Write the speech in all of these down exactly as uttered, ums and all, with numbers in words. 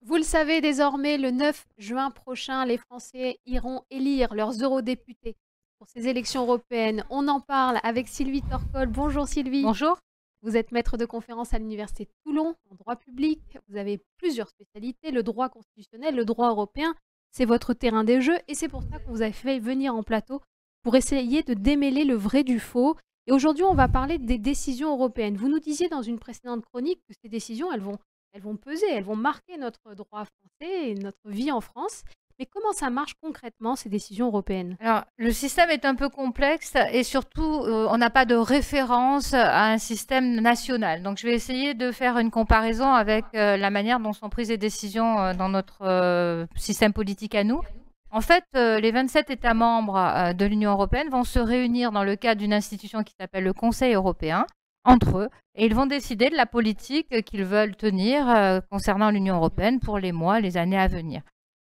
Vous le savez désormais, le neuf juin prochain, les Français iront élire leurs eurodéputés pour ces élections européennes. On en parle avec Sylvie Torcol. Bonjour Sylvie. Bonjour. Vous êtes maître de conférence à l'Université de Toulon en droit public. Vous avez plusieurs spécialités, le droit constitutionnel, le droit européen. C'est votre terrain des jeux et c'est pour ça qu'on vous a fait venir en plateau pour essayer de démêler le vrai du faux. Et aujourd'hui, on va parler des décisions européennes. Vous nous disiez dans une précédente chronique que ces décisions, elles vont, elles vont peser, elles vont marquer notre droit français et notre vie en France. Mais comment ça marche concrètement, ces décisions européennes? Alors, le système est un peu complexe et surtout, euh, on n'a pas de référence à un système national. Donc, je vais essayer de faire une comparaison avec euh, la manière dont sont prises les décisions euh, dans notre euh, système politique à nous. En fait, euh, les vingt-sept États membres euh, de l'Union européenne vont se réunir dans le cadre d'une institution qui s'appelle le Conseil européen, entre eux, et ils vont décider de la politique qu'ils veulent tenir euh, concernant l'Union européenne pour les mois, les années à venir.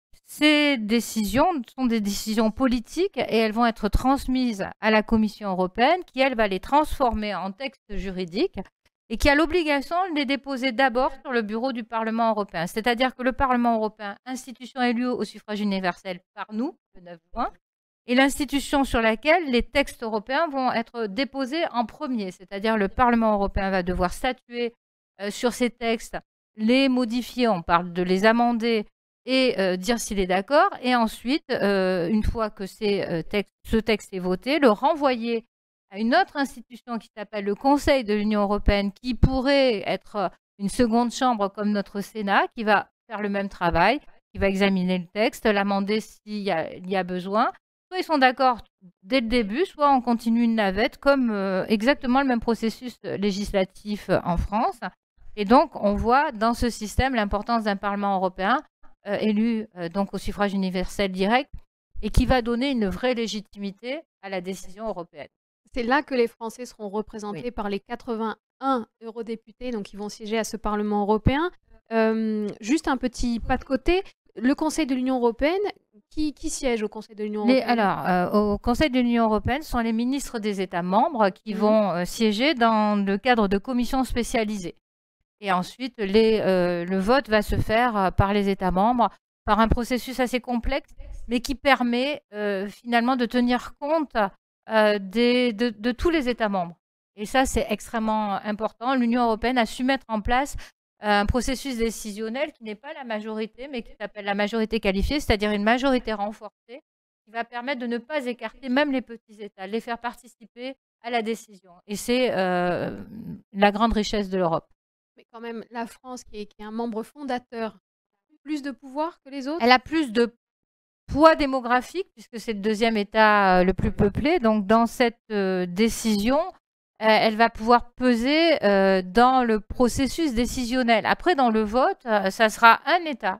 Ces décisions sont des décisions politiques et elles vont être transmises à la Commission européenne qui, elle, va les transformer en textes juridiques et qui a l'obligation de les déposer d'abord sur le bureau du Parlement européen. C'est-à-dire que le Parlement européen, institution élue au suffrage universel par nous, le neuf juin, est l'institution sur laquelle les textes européens vont être déposés en premier. C'est-à-dire le Parlement européen va devoir statuer euh, sur ces textes, les modifier, on parle de les amender, et euh, dire s'il est d'accord, et ensuite, euh, une fois que euh, textes, ce texte est voté, le renvoyer à une autre institution qui s'appelle le Conseil de l'Union européenne, qui pourrait être une seconde chambre comme notre Sénat, qui va faire le même travail, qui va examiner le texte, l'amender s'il y a, il y a besoin. Soit ils sont d'accord dès le début, soit on continue une navette, comme euh, exactement le même processus législatif en France. Et donc, on voit dans ce système l'importance d'un Parlement européen Euh, élu euh, donc au suffrage universel direct et qui va donner une vraie légitimité à la décision européenne. C'est là que les Français seront représentés Oui. par les quatre-vingt-un eurodéputés donc, qui vont siéger à ce Parlement européen. Euh, juste un petit pas de côté, le Conseil de l'Union européenne, qui, qui siège au Conseil de l'Union européenne? Les, Alors, euh, au Conseil de l'Union européenne, ce sont les ministres des États membres qui mmh. vont euh, siéger dans le cadre de commissions spécialisées. Et ensuite, les, euh, le vote va se faire euh, par les États membres, par un processus assez complexe, mais qui permet euh, finalement de tenir compte euh, des, de, de tous les États membres. Et ça, c'est extrêmement important. L'Union européenne a su mettre en place euh, un processus décisionnel qui n'est pas la majorité, mais qui s'appelle la majorité qualifiée, c'est-à-dire une majorité renforcée, qui va permettre de ne pas écarter même les petits États, les faire participer à la décision. Et c'est euh, la grande richesse de l'Europe. Mais quand même, la France, qui est, qui est un membre fondateur, plus de pouvoir que les autres? Elle a plus de poids démographique, puisque c'est le deuxième État le plus peuplé. Donc, dans cette euh, décision, euh, elle va pouvoir peser euh, dans le processus décisionnel. Après, dans le vote, euh, ça sera un État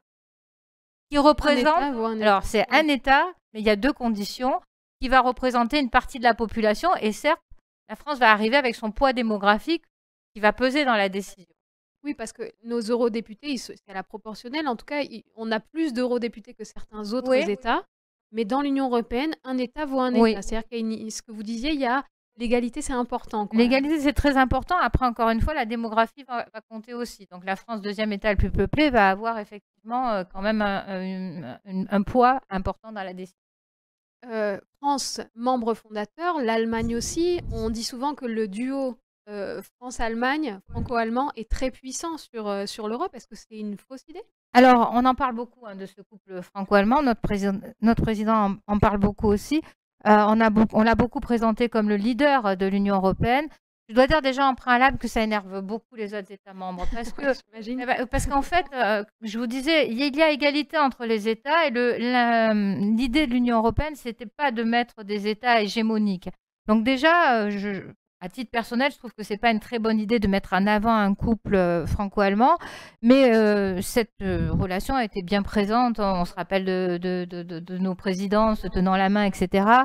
qui représente... Un État ou un État. Alors, c'est un État, mais il y a deux conditions, qui va représenter une partie de la population. Et certes, la France va arriver avec son poids démographique qui va peser dans la décision. Oui, parce que nos eurodéputés, c'est à la proportionnelle. En tout cas, on a plus d'eurodéputés que certains autres oui. États. Mais dans l'Union européenne, un État vaut un oui. État. C'est-à-dire que ce que vous disiez, il y a l'égalité, c'est important. L'égalité, c'est très important. Après, encore une fois, la démographie va, va compter aussi. Donc, la France, deuxième État le plus peuplé, va avoir effectivement euh, quand même un, un, un, un poids important dans la décision. Euh, France, membre fondateur, l'Allemagne aussi. On dit souvent que le duo Euh, France-Allemagne, franco-allemand, est très puissant sur, euh, sur l'Europe. Est-ce que c'est une fausse idée? Alors, on en parle beaucoup hein, de ce couple franco-allemand. Notre, président, notre président en, en parle beaucoup aussi. Euh, on, a on l'a beaucoup présenté comme le leader de l'Union européenne. Je dois dire déjà en préalable que ça énerve beaucoup les autres États membres. Parce que, eh ben, parce qu'en fait, euh, je vous disais, il y a égalité entre les États et l'idée de l'Union européenne, c'était pas de mettre des États hégémoniques. Donc déjà, euh, je... À titre personnel, je trouve que ce n'est pas une très bonne idée de mettre en avant un couple euh, franco-allemand, mais euh, cette euh, relation a été bien présente. On se rappelle de, de, de, de, de nos présidents se tenant la main, et cetera.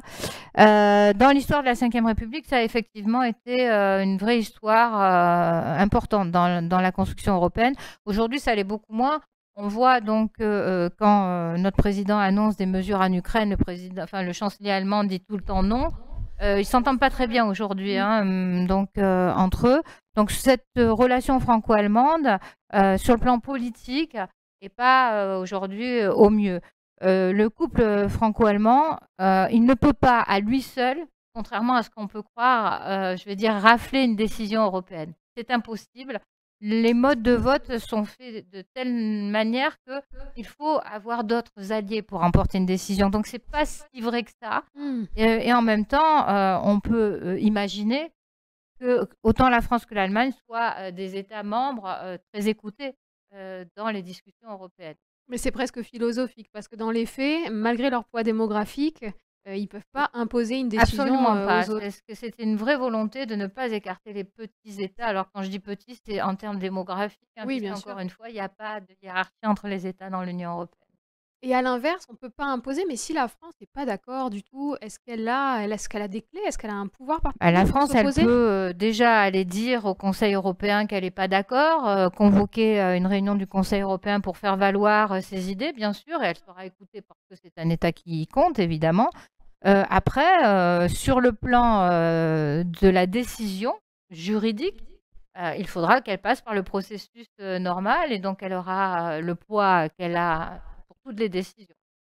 Euh, dans l'histoire de la cinquième République, ça a effectivement été euh, une vraie histoire euh, importante dans, dans la construction européenne. Aujourd'hui, ça l'est beaucoup moins. On voit donc euh, quand euh, notre président annonce des mesures en Ukraine, le, président, enfin, le chancelier allemand dit tout le temps non. Euh, ils ne s'entendent pas très bien aujourd'hui hein, donc, euh, entre eux. Donc cette euh, relation franco-allemande, euh, sur le plan politique, et pas euh, aujourd'hui euh, au mieux. Euh, le couple franco-allemand, euh, il ne peut pas à lui seul, contrairement à ce qu'on peut croire, euh, je vais dire, rafler une décision européenne. C'est impossible. Les modes de vote sont faits de telle manière qu'il faut avoir d'autres alliés pour emporter une décision. Donc, c'est pas si vrai que ça. Hmm. Et, et en même temps, euh, on peut euh, imaginer que autant la France que l'Allemagne soient euh, des États membres euh, très écoutés euh, dans les discussions européennes. Mais c'est presque philosophique, parce que dans les faits, malgré leur poids démographique, euh, ils ne peuvent pas imposer une décision Absolument euh, pas. aux autres. Est-ce que c'était une vraie volonté de ne pas écarter les petits États? Alors, quand je dis petits, c'est en termes démographiques, hein, Oui, bien puisqu'encore sûr. une fois, il n'y a pas de hiérarchie entre les États dans l'Union européenne. Et à l'inverse, on ne peut pas imposer, mais si la France n'est pas d'accord du tout, est-ce qu'elle a, elle, est-ce qu'elle a des clés? Est-ce qu'elle a un pouvoir Bah, particulier la pour France, elle s'opposer? peut euh, déjà aller dire au Conseil européen qu'elle n'est pas d'accord, euh, convoquer euh, une réunion du Conseil européen pour faire valoir euh, ses idées, bien sûr, et elle sera écoutée parce que c'est un État qui compte, évidemment. Euh, après, euh, sur le plan euh, de la décision juridique, euh, il faudra qu'elle passe par le processus euh, normal et donc elle aura euh, le poids qu'elle a pour toutes les décisions.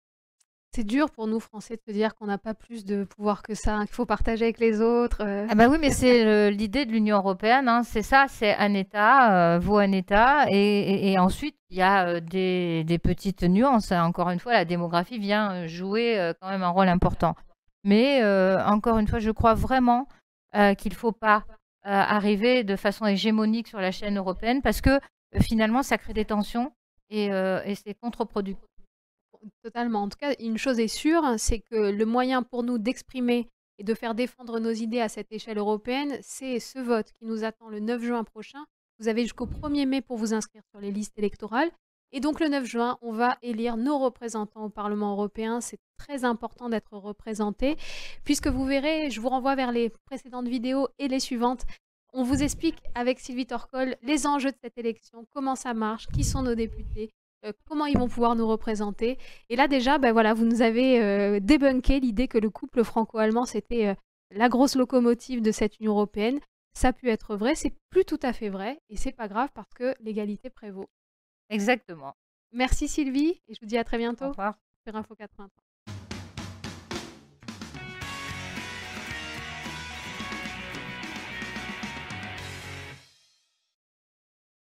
C'est dur pour nous, Français, de se dire qu'on n'a pas plus de pouvoir que ça, hein, qu'il faut partager avec les autres. euh. Ah bah oui, mais c'est le- l'idée de l'Union européenne, hein, c'est ça, c'est un État, euh, vaut un État, et, et- et ensuite il y a euh, des, des petites nuances, hein. Encore une fois, la démographie vient euh, jouer euh, quand même un rôle important. Mais euh, encore une fois, je crois vraiment euh, qu'il ne faut pas euh, arriver de façon hégémonique sur la chaîne européenne parce que euh, finalement, ça crée des tensions et, euh, et c'est contre-productif. Totalement. En tout cas, une chose est sûre, c'est que le moyen pour nous d'exprimer et de faire défendre nos idées à cette échelle européenne, c'est ce vote qui nous attend le neuf juin prochain. Vous avez jusqu'au premier mai pour vous inscrire sur les listes électorales. Et donc le neuf juin, on va élire nos représentants au Parlement européen. C'est très important d'être représenté, puisque vous verrez, je vous renvoie vers les précédentes vidéos et les suivantes. On vous explique avec Sylvie Torcol les enjeux de cette élection, comment ça marche, qui sont nos députés, euh, comment ils vont pouvoir nous représenter. Et là déjà, ben voilà, vous nous avez euh, débunké l'idée que le couple franco-allemand, c'était euh, la grosse locomotive de cette Union européenne. Ça a pu être vrai, c'est plus tout à fait vrai, et c'est pas grave parce que l'égalité prévaut. Exactement. Merci Sylvie, et je vous dis à très Au bientôt revoir. sur Info quatre-vingts.